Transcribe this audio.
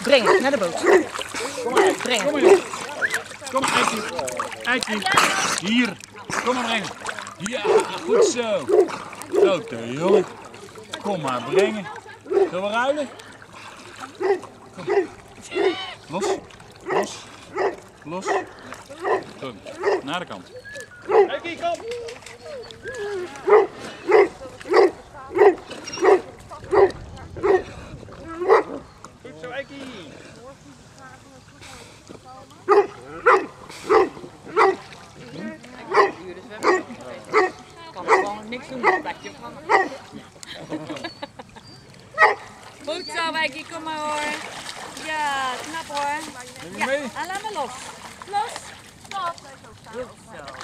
Brengen, naar de boot. Kom maar, Brengen. kom maar. Kom maar, Eikie. Eikie. Hier. Kom maar brengen. Ja, goed zo. Grote jongen. Kom maar brengen. Zullen we ruilen? Kom. Los. Los. Los. Goed. Naar de kant. Eikie, kom. Goed zo, Eikie. Kan gewoon niks doen, een plekje vangen. Goed zo, Wijkie, kom maar hoor. Ja, knap hoor. Neem je mee? En laat me los. Los. Los. Goed zo.